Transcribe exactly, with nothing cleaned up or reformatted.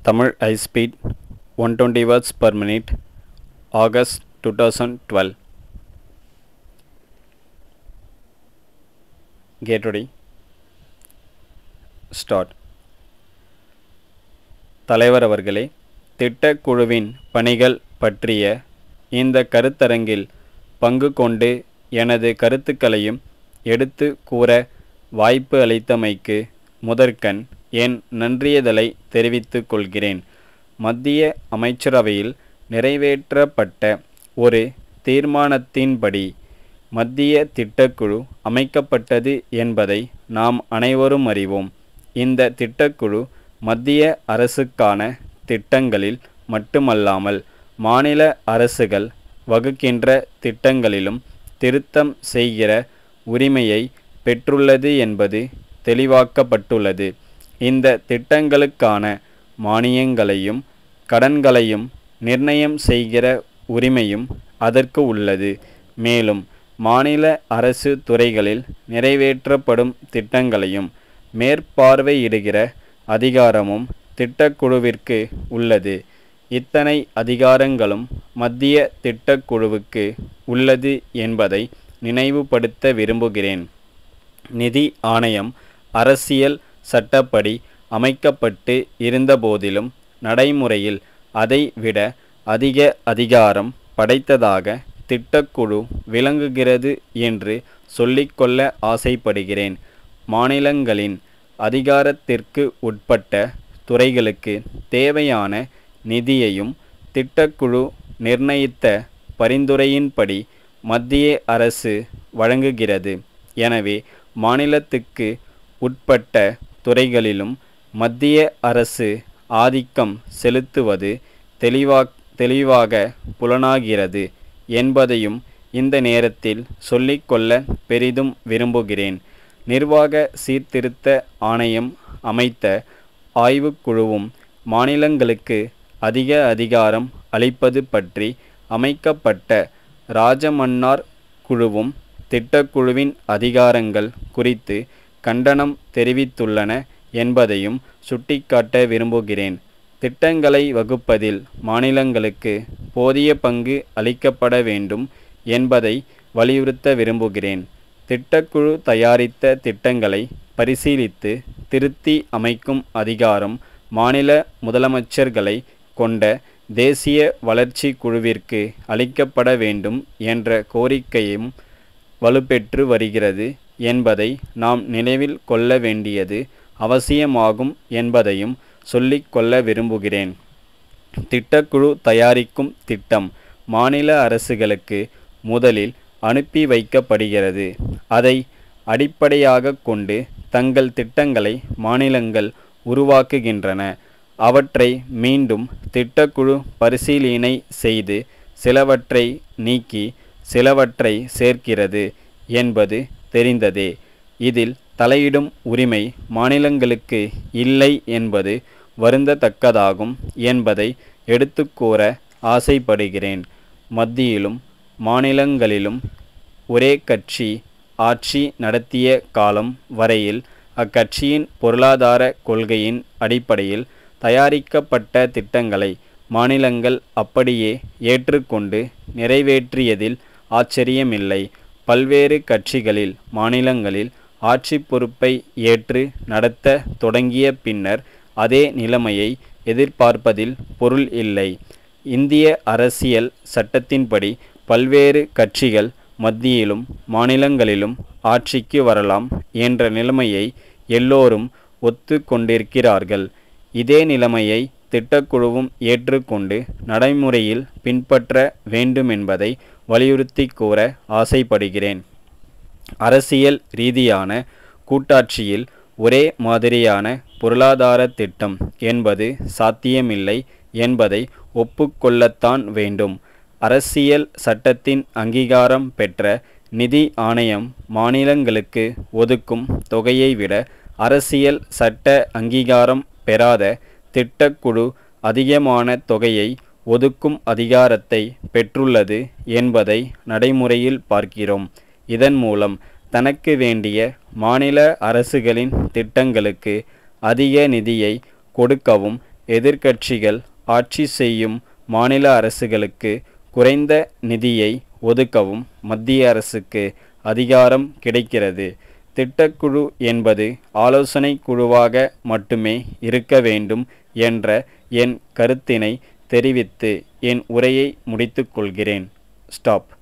Tamil high speed one hundred twenty words per minute, August twenty twelve. Get ready. Start. தலைவர் அவர்களே, திட்டக்குழுவின் பணிகள் பற்றிய இந்த கருத்தரங்கில் பங்கு கொண்டு எனது கருத்துக்களையும் எடுத்து கூற வாய்ப்பு அளித்தமைக்கு முதற்கண் என் நன்றியதலை தெரிவித்துக் கொள்கிறேன். மத்திய அமைச்சரவையில் நிறைவேற்றப்பட்ட ஒரு தீர்மானத்தின்படி மத்திய திட்டக்குழு அமைக்கப்பட்டது என்பதை நாம் அனைவரும் அறிவோம். இந்த திட்டக்குழு மத்திய அரசுக்கான திட்டங்களில் மட்டுமல்லாமல் மாநில அரசுகள் வகுக்கின்ற திட்டங்களிலும் திருத்தம் செய்கிற உரிமையை பெற்றுள்ளது என்பது தெளிவாக்கப்பட்டுள்ளது. இந்த திட்டங்களுக்கான மானியங்களையும் கடன்களையும் நிர்ணயம் செய்கிற உரிமையும் அதற்கு உள்ளது. மேலும் மாநில அரசு துறைகளில் நிறைவேற்றப்படும் திட்டங்களையும் மேற்பார்வையிடுகிற அதிகாரமும் திட்டக்குழுவிற்கு உள்ளது. இத்தனை அதிகாரங்களும் மத்திய திட்டக்குழுவுக்கு உள்ளது என்பதை நினைவுபடுத்த விரும்புகிறேன். நிதி ஆணையம் அரசியல் சட்டப்படி அமைக்கப்பட்டு இருந்தபோதிலும் நடைமுறையில் அதை விட அதிக அதிகாரம் படைத்ததாக திட்டக்குழு விளங்குகிறது என்று சொல்லிக்கொள்ள ஆசைப்படுகிறேன். மாநிலங்களின் அதிகாரத்திற்கு உட்பட்ட துறைகளுக்கு தேவையான நிதியையும் திட்டக்குழு நிர்ணயித்த பரிந்துரையின்படி மத்திய அரசு வழங்குகிறது. எனவே மாநிலத்துக்கு உட்பட்ட துறைகளிலும் மத்திய அரசு ஆதிக்கம் செலுத்துவது தெளிவா தெளிவாக புலனாகிறது என்பதையும் இந்த நேரத்தில் சொல்லிக்கொள்ள பெரிதும் விரும்புகிறேன். நிர்வாக சீர்திருத்த ஆணையம் அமைத்த ஆய்வுக்குழுவும் மாநிலங்களுக்கு அதிக அதிகாரம் அளிப்பது பற்றி அமைக்கப்பட்ட ராஜமன்னார் குழுவும் திட்டக்குழுவின் அதிகாரங்கள் குறித்து கண்டனம் தெரிவித்துள்ளன என்பதையும் சுட்டிக்காட்ட விரும்புகிறேன். திட்டங்களை வகுப்பதில் மாநிலங்களுக்கு போதிய பங்கு அளிக்கப்பட வேண்டும் என்பதை வலியுறுத்த விரும்புகிறேன். திட்டக்குழு தயாரித்த திட்டங்களை பரிசீலித்து திருத்தி அமைக்கும் அதிகாரம் மாநில முதலமைச்சர்களை கொண்ட தேசிய வளர்ச்சி குழுவிற்கு அளிக்கப்பட வேண்டும் என்ற கோரிக்கையும் வலுப்பெற்று வருகிறது என்பதை நாம் நினைவில் கொள்ள வேண்டியது அவசியமாகும் என்பதையும் சொல்லிக்கொள்ள விரும்புகிறேன். திட்டக்குழு தயாரிக்கும் திட்டம் மாநில அரசுகளுக்கு முதலில் அனுப்பி வைக்கப்படுகிறது. அதை அடிப்படையாக கொண்டு தங்கள் திட்டங்களை மாநிலங்கள் உருவாக்குகின்றன. அவற்றை மீண்டும் திட்டக்குழு பரிசீலனை செய்து சிலவற்றை நீக்கி சிலவற்றை சேர்க்கிறது என்பது தெரிந்ததே. இதில் தலையிடும் உரிமை மாநிலங்களுக்கு இல்லை என்பது வருந்தத்தக்கதாகும் என்பதை எடுத்துக்கூற ஆசைப்படுகிறேன். மத்தியிலும் மாநிலங்களிலும் ஒரே கட்சி ஆட்சி நடத்திய காலம் வரையில் அக்கட்சியின் பொருளாதார கொள்கையின் அடிப்படையில் தயாரிக்கப்பட்ட திட்டங்களை மாநிலங்கள் அப்படியே ஏற்றுக்கொண்டு நிறைவேற்றியதில் ஆச்சரியமில்லை. பல்வேறு கட்சிகளில் மாநிலங்களில் ஆட்சி பொறுப்பை ஏற்று நடத்த தொடங்கிய பின்னர் அதே நிலைமையை எதிர்பார்ப்பதில் பொருள் இல்லை. இந்திய அரசியல் சட்டத்தின்படி பல்வேறு கட்சிகள் மத்தியிலும் மாநிலங்களிலும் ஆட்சிக்கு வரலாம் என்ற நிலைமையை எல்லோரும் ஒத்து கொண்டிருக்கிறார்கள். இதே நிலைமையை திட்டக்குழுவும் ஏற்றுக்கொண்டு நடைமுறையில் பின்பற்ற வேண்டுமென்பதை வலியுறுத்தி கூற ஆசைப்படுகிறேன். அரசியல் ரீதியான கூட்டாட்சியில் ஒரே மாதிரியான பொருளாதார திட்டம் என்பது சாத்தியமில்லை என்பதை ஒப்புக்கொள்ளத்தான் வேண்டும். அரசியல் சட்டத்தின் அங்கீகாரம் பெற்ற நிதி ஆணையம் மாநிலங்களுக்கு ஒதுக்கும் தொகையை விட அரசியல் சட்ட அங்கீகாரம் பெறாத திட்டக்குழு அதிகமான தொகையை ஒதுக்கும் அதிகாரத்தை பெற்றுள்ளது என்பதை நடைமுறையில் பார்க்கிறோம். இதன் மூலம் தனக்கு வேண்டிய மாநில அரசுகளின் திட்டங்களுக்கு அதிக நிதியை கொடுக்கவும் எதிர்க்கட்சிகள் ஆட்சி செய்யும் மாநில அரசுகளுக்கு குறைந்த நிதியை ஒதுக்கவும் மத்திய அரசுக்கு அதிகாரம் கிடைக்கிறது. திட்டக்குழு என்பது ஆலோசனை குழுவாக மட்டுமே இருக்க வேண்டும் என்ற என் கருத்தினை தெரிவித்து என் உரையை முடித்துக் கொள்கிறேன். ஸ்டாப்.